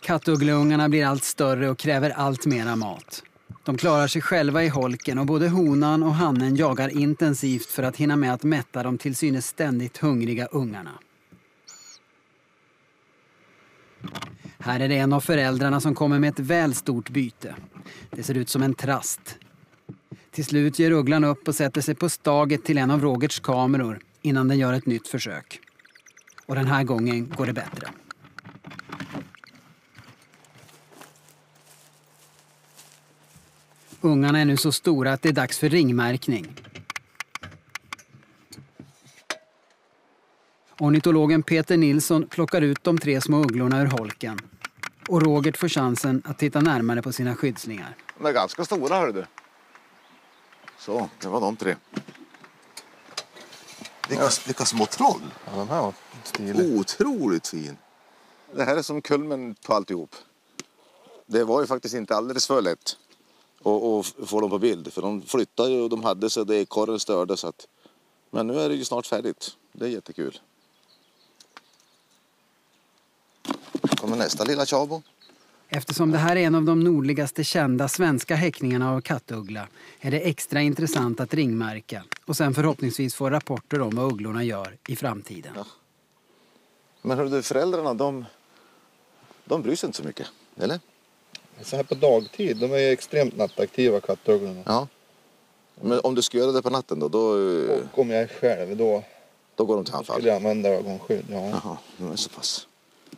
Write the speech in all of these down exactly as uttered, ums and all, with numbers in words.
Kattugglungarna blir allt större och kräver allt mera mat. De klarar sig själva i holken och både honan och hannen jagar intensivt för att hinna med att mätta de till synes ständigt hungriga ungarna. Här är det en av föräldrarna som kommer med ett väl stort byte. Det ser ut som en trast. Till slut ger ugglan upp och sätter sig på staget till en av Rogerts kameror innan den gör ett nytt försök. Och den här gången går det bättre. Ungarna är nu så stora att det är dags för ringmärkning. Ornitologen Peter Nilsson plockar ut de tre små ugglorna ur holken. Och Rogert får chansen att titta närmare på sina skyddslingar. De är ganska stora, hör du. Så, det var de tre. Vilka, vilka små troll. Ja, de här var stiliga. Otroligt fin. Det här är som kulmen på alltihop. Det var ju faktiskt inte alldeles för lätt att få dem på bild. För de flyttade ju och de hade så det ekorren störde. Så att... Men nu är det ju snart färdigt. Det är jättekul. Kommer nästa lilla tjabo. Eftersom det här är en av de nordligaste kända svenska häckningarna av kattuggla är det extra intressant att ringmärka och sen förhoppningsvis få rapporter om vad ugglorna gör i framtiden. Ja. Men hör du, föräldrarna, de, de bryr sig inte så mycket, eller? Så här på dagtid, de är extremt nattaktiva kattugglorna. Ja. Men om du ska göra det på natten då? då och om jag är själv då... Då går de till anfall? Skulle jag använda ögonskydd, ja. Jaha, det är så pass.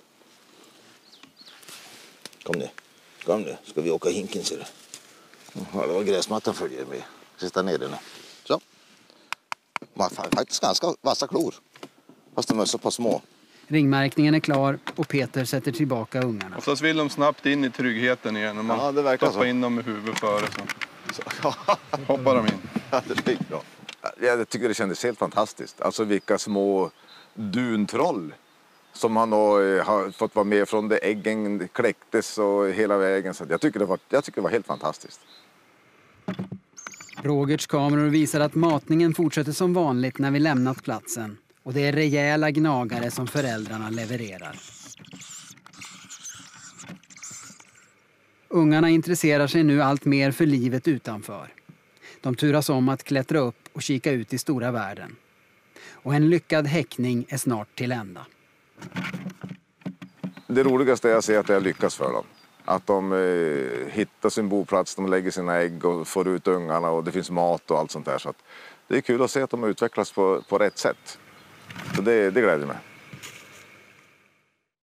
Kom nu, kom nu, ska vi åka hinken ser du. Ja, det var gräsmattan följer med. Sitta ner nu. Så. Man har faktiskt ganska vassa klor. Fast de är så pass små. Ringmärkningen är klar och Peter sätter tillbaka ungarna. Oftast vill de snabbt in i tryggheten igen. Och man ja, det verkar stoppar så. In dem i huvudet före så. så. Hoppar de in. Ja, det är bra. Jag tycker det kändes helt fantastiskt. Alltså vilka små duntroll som han har fått vara med från det äggen kläcktes och hela vägen. Så jag tycker det var, jag tycker det var helt fantastiskt. Rogerts kameror visar att matningen fortsätter som vanligt när vi lämnat platsen. Och det är rejäla gnagare som föräldrarna levererar. Ungarna intresserar sig nu allt mer för livet utanför. De turas om att klättra upp och kika ut i stora världen. Och en lyckad häckning är snart till ända. Det roligaste är att se att jag lyckas för dem. Att de eh, hittar sin boplats, de lägger sina ägg och får ut ungarna och det finns mat och allt sånt där. Så att det är kul att se att de utvecklas på, på rätt sätt. Så det, det gläder mig.